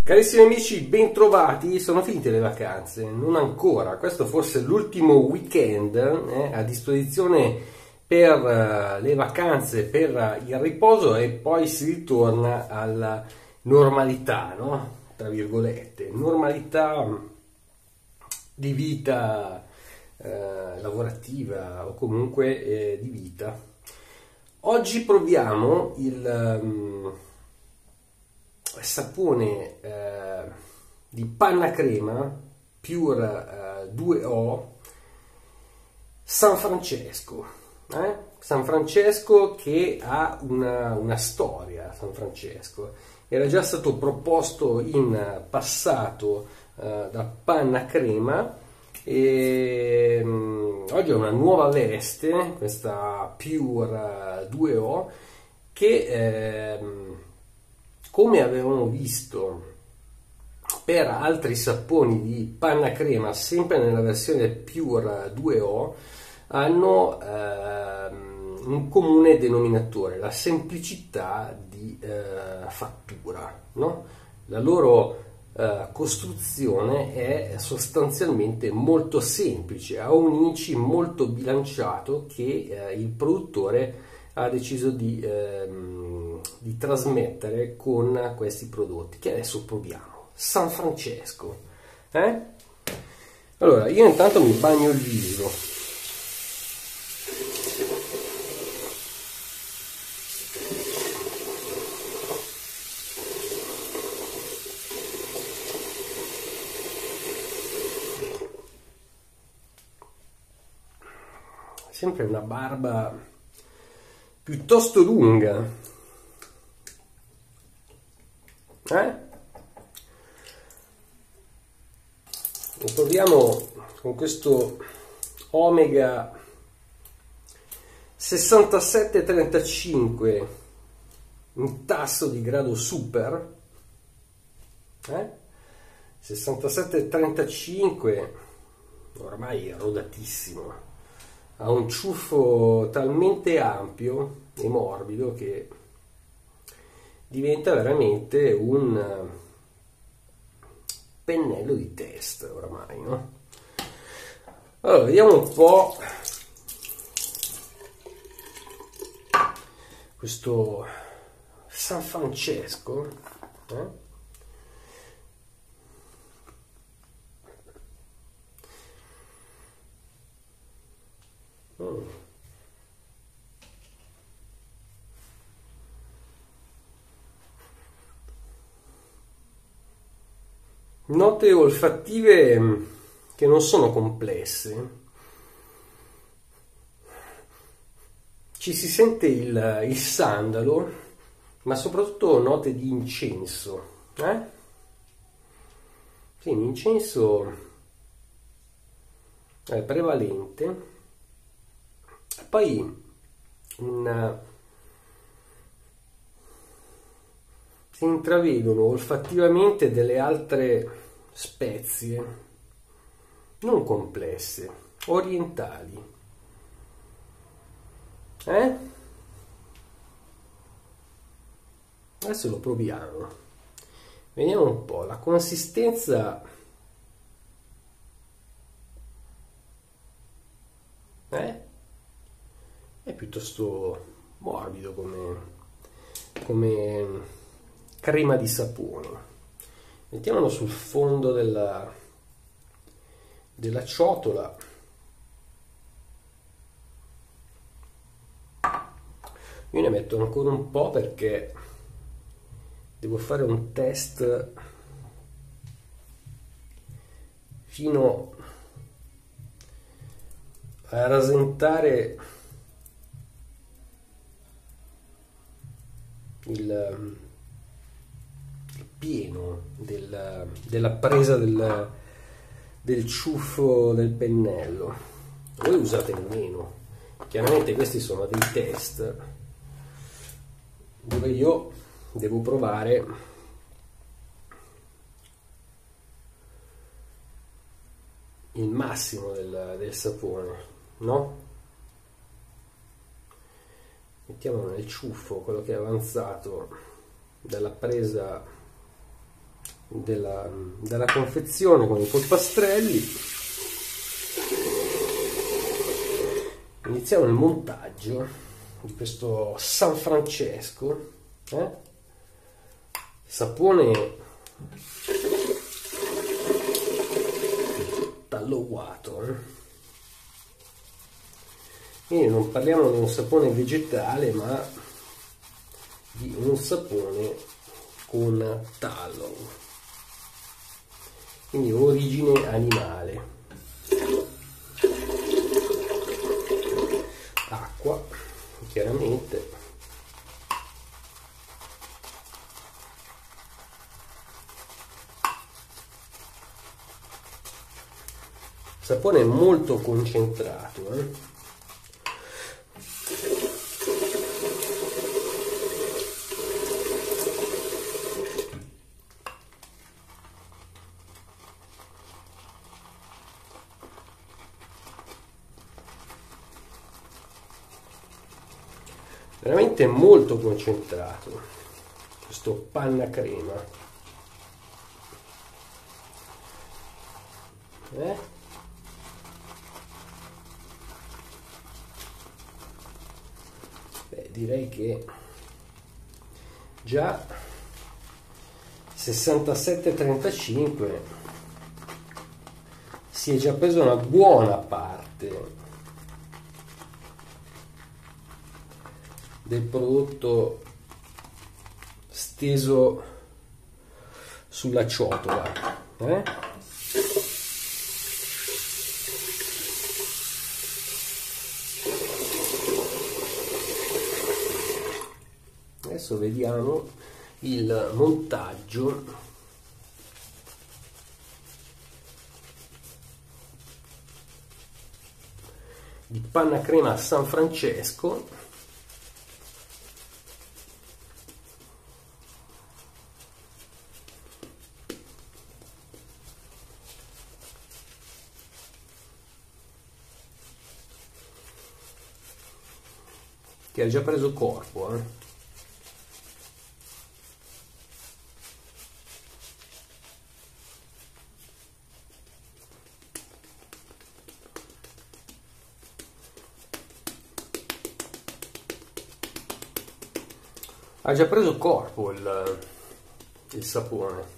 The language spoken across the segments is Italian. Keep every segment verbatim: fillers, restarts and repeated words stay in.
Carissimi amici, bentrovati. Sono finite le vacanze? Non ancora. Questo forse è l'ultimo weekend eh, a disposizione per uh, le vacanze, per uh, il riposo, e poi si ritorna alla normalità, no? Tra virgolette, normalità di vita eh, lavorativa o comunque eh, di vita. Oggi proviamo il um, sapone eh, di panna crema Pure eh, due O San Francesco. Eh? San Francesco che ha una, una storia. San Francesco era già stato proposto in passato eh, da panna crema e um, oggi è una nuova veste, questa Pure due O, che eh, come avevamo visto per altri saponi di panna crema, sempre nella versione Pure due O, hanno ehm, un comune denominatore: la semplicità di eh, fattura, no? La loro eh, costruzione è sostanzialmente molto semplice, ha un indice molto bilanciato che eh, il produttore ha deciso di, ehm, di trasmettere con questi prodotti che adesso proviamo. San Francesco, eh? Allora, io intanto mi bagno il viso. Sempre una barba piuttosto lunga, eh? E proviamo con questo Omega sessantasette trentacinque, un tasso di grado super, eh? sessantasette trentacinque ormai è rodatissimo, ha un ciuffo talmente ampio e morbido che diventa veramente un pennello di test oramai, no? Allora, vediamo un po' questo San Francesco, eh? Mm. Note olfattive che non sono complesse, ci si sente il, il sandalo, ma soprattutto note di incenso, eh? Sì, l'incenso è prevalente, poi una, si intravedono olfattivamente delle altre spezie non complesse, orientali, eh? Adesso lo proviamo, vediamo un po'. La consistenza eh? è piuttosto morbido come, come crema di sapone. Mettiamolo sul fondo della, della ciotola. Io ne metto ancora un po' perché devo fare un test fino a rasentare il pieno del, della presa del, del ciuffo del pennello. Voi usate meno, chiaramente questi sono dei test dove io devo provare il massimo del, del sapone, no? Mettiamo nel ciuffo quello che è avanzato dalla presa della, della confezione con i polpastrelli. Iniziamo il montaggio di questo San Francesco, eh? sapone tallowato, eh? Quindi non parliamo di un sapone vegetale, ma di un sapone con tallow, quindi origine animale. Acqua, chiaramente. Sapone molto concentrato, eh? Veramente molto concentrato questo panna crema, eh? Beh, direi che già sessantasette trentacinque si è già preso una buona parte del prodotto steso sulla ciotola, eh? Adesso vediamo il montaggio di panna crema San Francesco. Che ha già preso corpo, eh? Ha già preso corpo il, il sapone.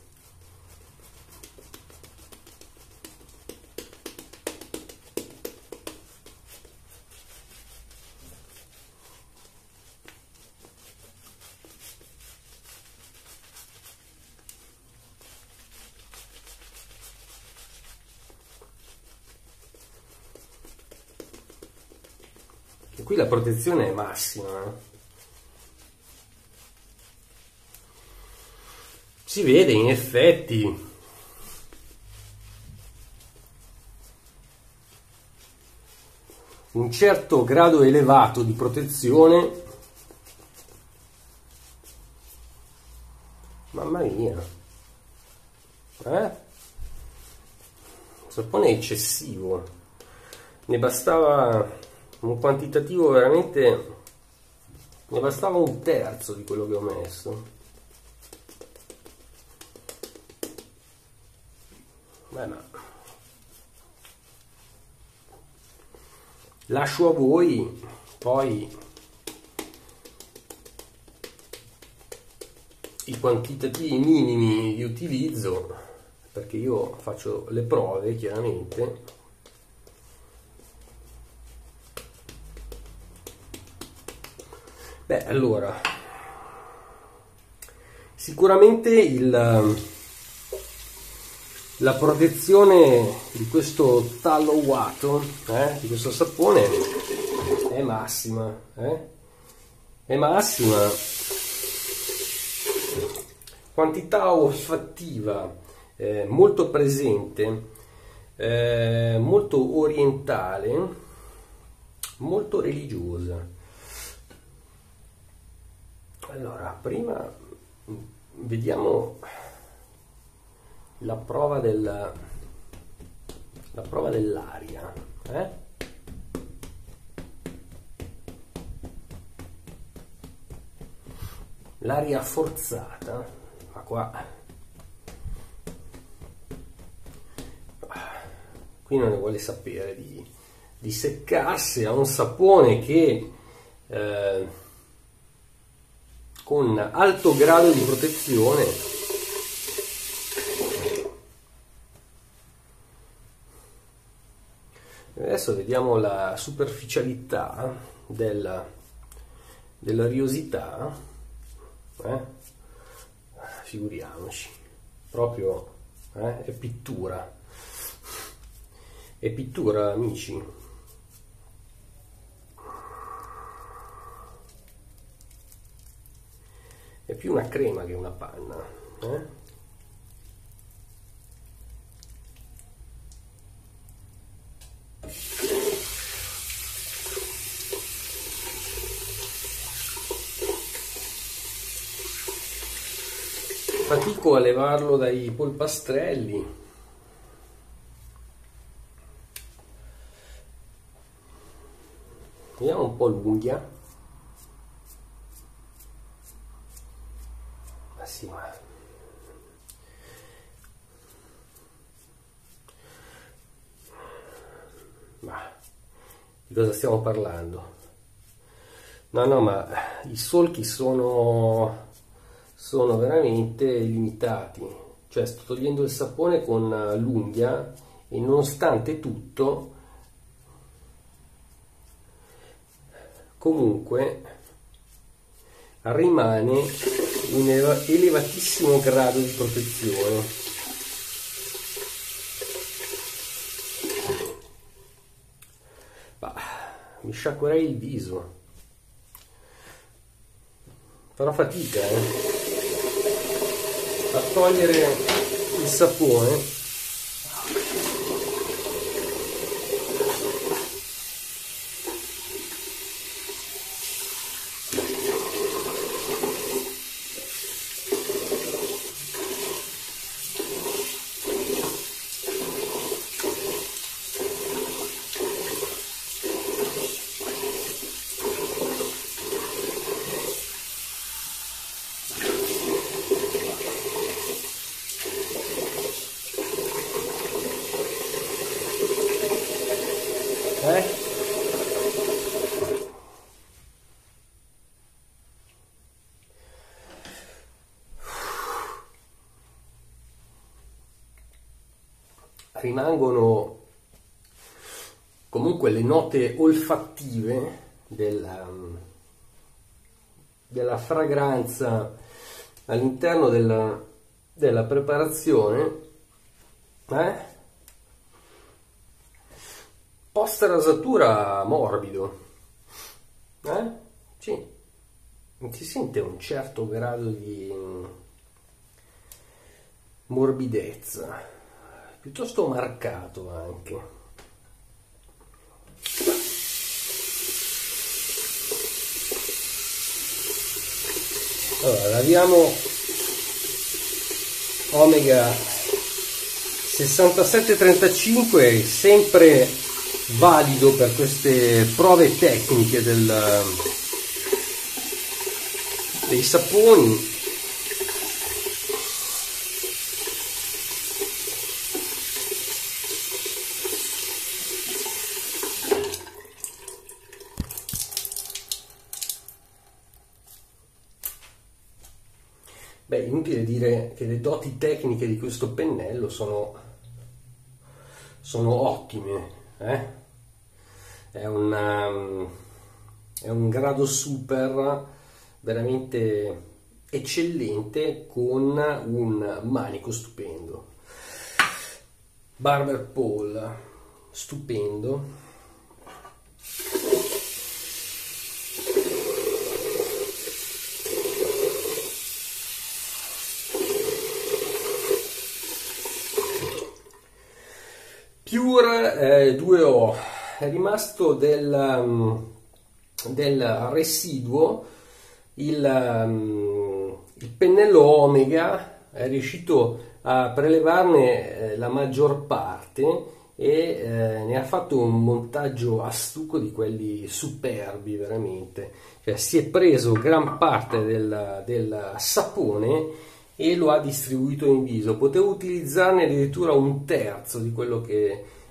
E qui la protezione è massima, eh? Si vede in effetti un certo grado elevato di protezione. Mamma mia, eh? Il sapone è eccessivo, ne bastava un quantitativo veramente, ne bastava un terzo di quello che ho messo. Beh, ma lascio a voi poi i quantitativi minimi di utilizzo, perché io faccio le prove chiaramente. Beh, allora, sicuramente il la protezione di questo tallowato, eh, di questo sapone è massima, eh? È massima. Quantità olfattiva eh, molto presente, eh, molto orientale, molto religiosa. Allora, prima vediamo la prova del la prova dell'aria, eh? L'aria forzata, ma qua qui non ne vuole sapere di, di seccarsi. Ha un sapone che eh, con alto grado di protezione, adesso vediamo la superficialità della, della riosità, eh? Figuriamoci, proprio eh? è pittura, è pittura, amici. È più una crema che una panna, eh? Fatico a levarlo dai polpastrelli. Vediamo un po' l'unghia. Ma sì, ma... ma di cosa stiamo parlando? No, no, ma i solchi sono... sono veramente limitati, cioè sto togliendo il sapone con l'unghia e nonostante tutto comunque rimane un elevatissimo grado di protezione. Bah, mi sciacquerei il viso, farò fatica eh. a togliere il sapone. Eh? Rimangono comunque le note olfattive della, della fragranza all'interno della, della preparazione, eh? Post rasatura morbido, eh? Sì, si sente un certo grado di morbidezza, piuttosto marcato anche. Allora, laviamo Omega sessantasette trentacinque, sempre valido per queste prove tecniche del, dei saponi. Beh, inutile dire che le doti tecniche di questo pennello sono, sono ottime. Eh? È, una, è un grado super veramente eccellente con un manico stupendo. Barber Paul stupendo. Pure eh, due O, è rimasto del, um, del residuo, il, um, il pennello Omega è riuscito a prelevarne eh, la maggior parte e eh, ne ha fatto un montaggio a stucco di quelli superbi veramente, cioè, si è preso gran parte del, del sapone e lo ha distribuito in viso. Potevo utilizzarne addirittura un terzo di quello che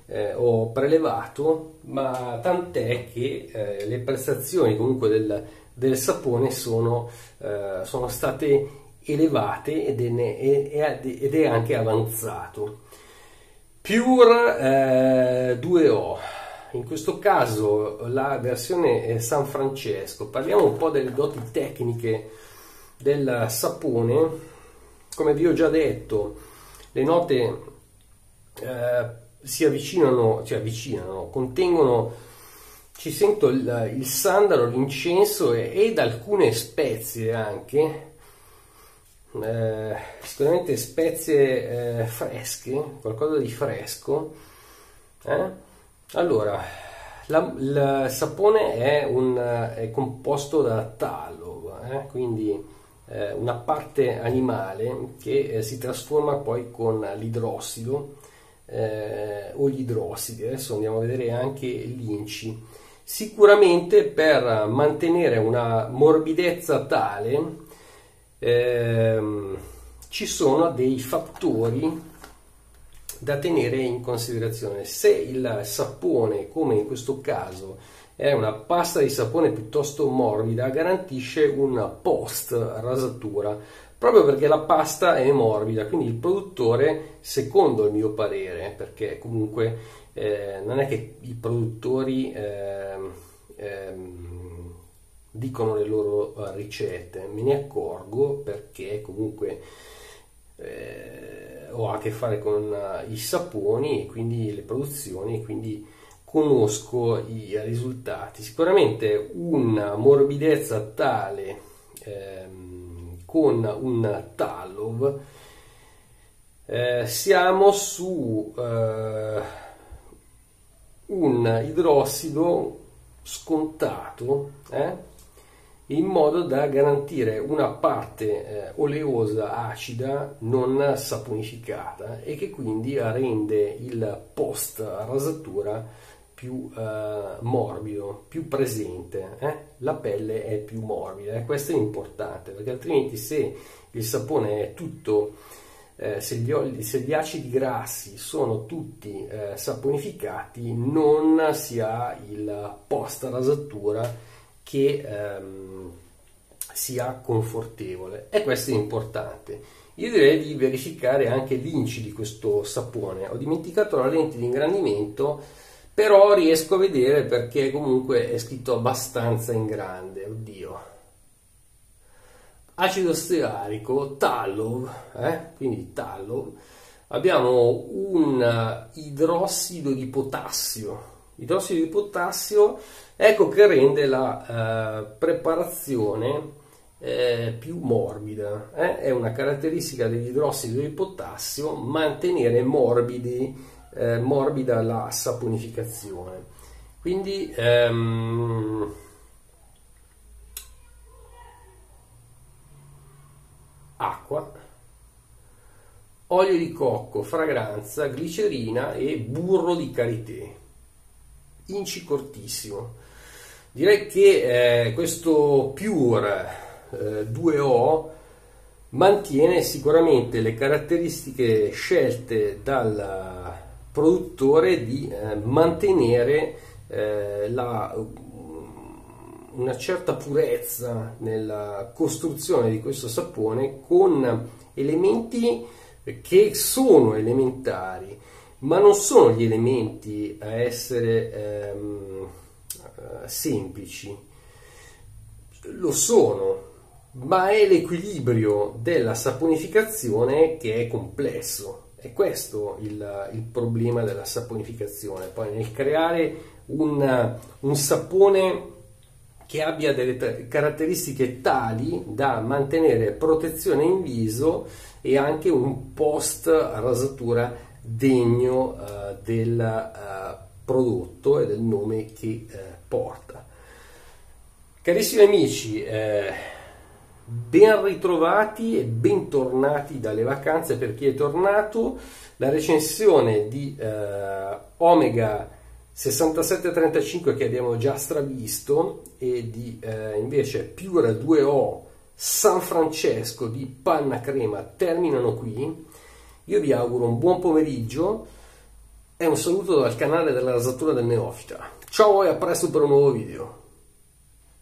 eh, ho prelevato, ma tant'è che eh, le prestazioni comunque del, del sapone sono, eh, sono state elevate ed è, ed è anche avanzato. Pure eh, due O, in questo caso la versione San Francesco. Parliamo un po' delle doti tecniche del sapone. Come vi ho già detto, le note eh, si avvicinano, cioè avvicinano, contengono, ci sento il, il sandalo, l'incenso e, ed alcune spezie anche. Eh, sicuramente spezie eh, fresche, qualcosa di fresco. Eh? Allora, la, il sapone è, un, è composto da tallow, eh? Quindi eh, una parte animale che eh, si trasforma poi con l'idrossido eh, o gli idrossidi. Adesso andiamo a vedere anche l'inci. Sicuramente per mantenere una morbidezza tale Ehm, ci sono dei fattori da tenere in considerazione. Se il sapone, come in questo caso, è una pasta di sapone piuttosto morbida, garantisce un post rasatura, proprio perché la pasta è morbida. Quindi il produttore, secondo il mio parere, perché comunque eh, non è che i produttori ehm, ehm, dicono le loro ricette, me ne accorgo perché comunque eh, ho a che fare con i saponi e quindi le produzioni, e quindi conosco i risultati. Sicuramente una morbidezza tale ehm, con un tallow eh, siamo su eh, un idrossido scontato, eh? in modo da garantire una parte eh, oleosa acida non saponificata e che quindi rende il post rasatura più eh, morbido, più presente, eh? La pelle è più morbida e questo è importante, perché altrimenti se il sapone è tutto eh, se, gli oli, se gli acidi grassi sono tutti eh, saponificati, non si ha il post rasatura che ehm, sia confortevole, e questo è importante. Io direi di verificare anche l'inci di questo sapone. Ho dimenticato la lente di ingrandimento, però riesco a vedere perché comunque è scritto abbastanza in grande. Oddio, acido stearico, tallow, eh? Quindi tallow, abbiamo un idrossido di potassio. Idrossido di potassio, ecco che rende la eh, preparazione eh, più morbida. Eh? È una caratteristica dell'idrossido di potassio mantenere morbidi, eh, morbida la saponificazione. Quindi ehm, acqua, olio di cocco, fragranza, glicerina e burro di karité. Inci cortissimo. Direi che eh, questo Pure eh, due O mantiene sicuramente le caratteristiche scelte dal produttore di eh, mantenere eh, la, una certa purezza nella costruzione di questo sapone con elementi che sono elementari, ma non sono gli elementi a essere ehm, semplici, lo sono, ma è l'equilibrio della saponificazione che è complesso. È questo il, il problema della saponificazione. Poi nel creare un, un sapone che abbia delle caratteristiche tali da mantenere protezione in viso e anche un post rasatura degno uh, del uh, prodotto e del nome che uh, porta. Carissimi amici, eh, ben ritrovati e bentornati dalle vacanze per chi è tornato. La recensione di uh, Omega sessantasette trentacinque che abbiamo già stravisto e di uh, invece Pure due O San Francesco di panna crema terminano qui. Io vi auguro un buon pomeriggio, e un saluto dal canale della Rasatura del Neofita. Ciao e a presto per un nuovo video.